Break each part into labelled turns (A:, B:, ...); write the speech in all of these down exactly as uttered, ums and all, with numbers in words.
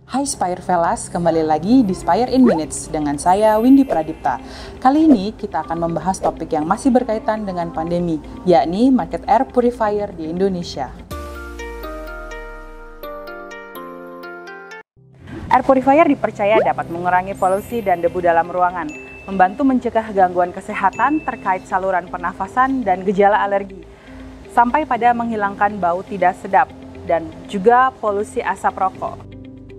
A: Hai Spire Fellas, kembali lagi di Spire in Minutes dengan saya Windy Pradipta. Kali ini kita akan membahas topik yang masih berkaitan dengan pandemi, yakni market air purifier di Indonesia. Air purifier dipercaya dapat mengurangi polusi dan debu dalam ruangan, membantu mencegah gangguan kesehatan terkait saluran pernafasan dan gejala alergi, sampai pada menghilangkan bau tidak sedap dan juga polusi asap rokok.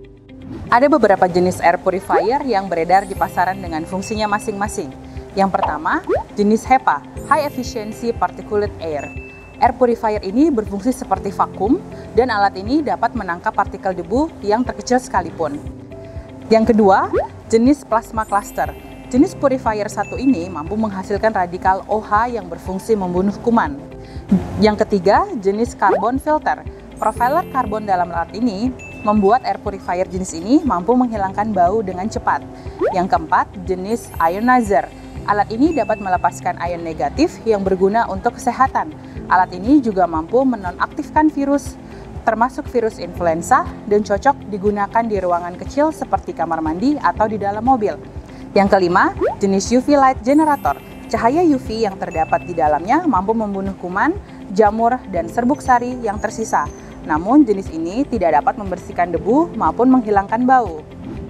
A: Ada beberapa jenis air purifier yang beredar di pasaran dengan fungsinya masing-masing. Yang pertama, jenis HEPA, High Efficiency Particulate Air. Air purifier ini berfungsi seperti vakum dan alat ini dapat menangkap partikel debu yang terkecil sekalipun. Yang kedua, jenis plasma cluster. Jenis purifier satu ini mampu menghasilkan radikal O H yang berfungsi membunuh kuman. Yang ketiga, jenis carbon filter. Profiler karbon dalam alat ini membuat air purifier jenis ini mampu menghilangkan bau dengan cepat. Yang keempat, jenis ionizer. Alat ini dapat melepaskan ion negatif yang berguna untuk kesehatan. Alat ini juga mampu menonaktifkan virus, termasuk virus influenza, dan cocok digunakan di ruangan kecil seperti kamar mandi atau di dalam mobil. Yang kelima, jenis U V light generator. Cahaya U V yang terdapat di dalamnya mampu membunuh kuman, jamur, dan serbuk sari yang tersisa. Namun jenis ini tidak dapat membersihkan debu maupun menghilangkan bau.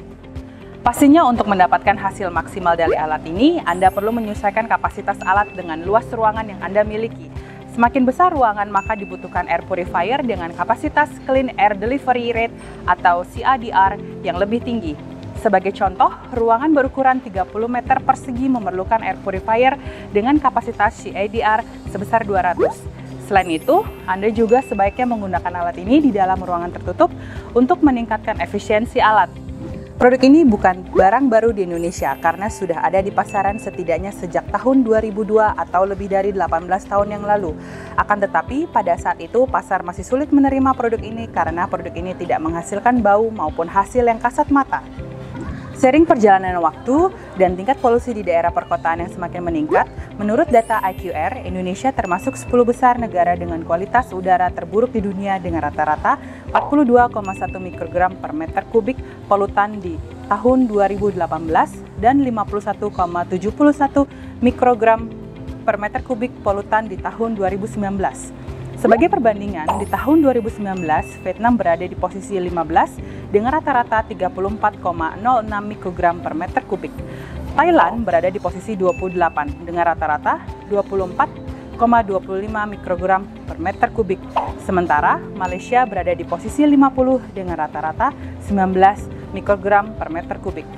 A: Pastinya untuk mendapatkan hasil maksimal dari alat ini, Anda perlu menyesuaikan kapasitas alat dengan luas ruangan yang Anda miliki. Semakin besar ruangan, maka dibutuhkan air purifier dengan kapasitas Clean Air Delivery Rate atau C A D R yang lebih tinggi. Sebagai contoh, ruangan berukuran tiga puluh meter persegi memerlukan air purifier dengan kapasitas C A D R sebesar dua ratus. Selain itu, Anda juga sebaiknya menggunakan alat ini di dalam ruangan tertutup untuk meningkatkan efisiensi alat. Produk ini bukan barang baru di Indonesia karena sudah ada di pasaran setidaknya sejak tahun dua ribu dua atau lebih dari delapan belas tahun yang lalu. Akan tetapi, pada saat itu pasar masih sulit menerima produk ini karena produk ini tidak menghasilkan bau maupun hasil yang kasat mata. Seiring perjalanan waktu dan tingkat polusi di daerah perkotaan yang semakin meningkat, menurut data I Q R, Indonesia termasuk sepuluh besar negara dengan kualitas udara terburuk di dunia dengan rata-rata empat puluh dua koma satu mikrogram per meter kubik polutan di tahun dua ribu delapan belas dan lima puluh satu koma tujuh satu mikrogram per meter kubik polutan di tahun dua ribu sembilan belas. Sebagai perbandingan, di tahun dua ribu sembilan belas, Vietnam berada di posisi lima belas dengan rata-rata tiga puluh empat koma nol enam mikrogram per meter kubik. Thailand berada di posisi dua puluh delapan dengan rata-rata dua puluh empat koma dua lima mikrogram per meter kubik. Sementara Malaysia berada di posisi lima puluh dengan rata-rata sembilan belas mikrogram per meter kubik.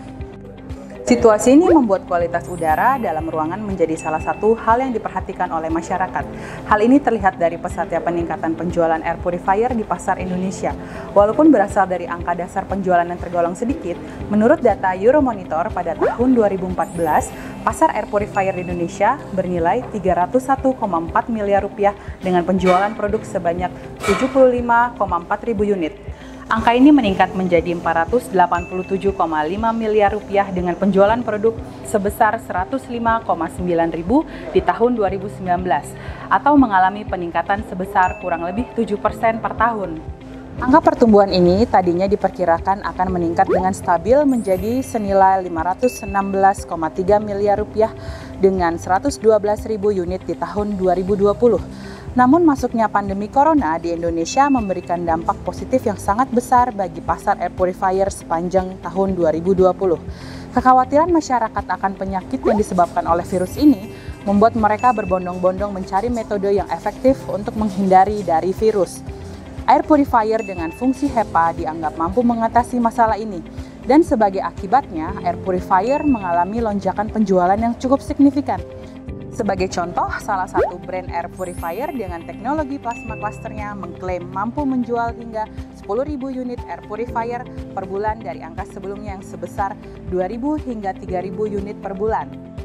A: Situasi ini membuat kualitas udara dalam ruangan menjadi salah satu hal yang diperhatikan oleh masyarakat. Hal ini terlihat dari pesatnya peningkatan penjualan air purifier di pasar Indonesia. Walaupun berasal dari angka dasar penjualan yang tergolong sedikit, menurut data Euromonitor pada tahun dua ribu empat belas, pasar air purifier di Indonesia bernilai tiga ratus satu koma empat miliar rupiah dengan penjualan produk sebanyak tujuh puluh lima koma empat ribu unit. Angka ini meningkat menjadi empat ratus delapan puluh tujuh koma lima miliar rupiah dengan penjualan produk sebesar seratus lima koma sembilan ribu di tahun dua ribu sembilan belas atau mengalami peningkatan sebesar kurang lebih tujuh persen per tahun. Angka pertumbuhan ini tadinya diperkirakan akan meningkat dengan stabil menjadi senilai lima ratus enam belas koma tiga miliar rupiah dengan seratus dua belas ribu unit di tahun dua ribu dua puluh. Namun masuknya pandemi corona di Indonesia memberikan dampak positif yang sangat besar bagi pasar air purifier sepanjang tahun dua ribu dua puluh. Kekhawatiran masyarakat akan penyakit yang disebabkan oleh virus ini membuat mereka berbondong-bondong mencari metode yang efektif untuk menghindari dari virus. Air purifier dengan fungsi HEPA dianggap mampu mengatasi masalah ini. Dan sebagai akibatnya, air purifier mengalami lonjakan penjualan yang cukup signifikan. Sebagai contoh, salah satu brand air purifier dengan teknologi plasma clusternya mengklaim mampu menjual hingga sepuluh ribu unit air purifier per bulan dari angka sebelumnya yang sebesar dua ribu hingga tiga ribu unit per bulan.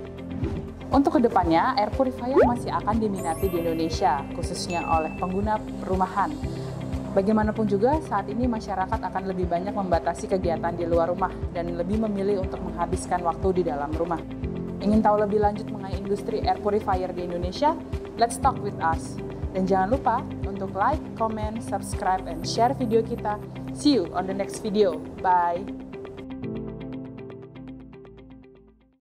A: Untuk kedepannya, air purifier masih akan diminati di Indonesia, khususnya oleh pengguna perumahan. Bagaimanapun juga, saat ini masyarakat akan lebih banyak membatasi kegiatan di luar rumah dan lebih memilih untuk menghabiskan waktu di dalam rumah. Ingin tahu lebih lanjut mengenai industri air purifier di Indonesia? Let's talk with us. Dan jangan lupa untuk like, comment, subscribe, and share video kita See you on the next video. Bye.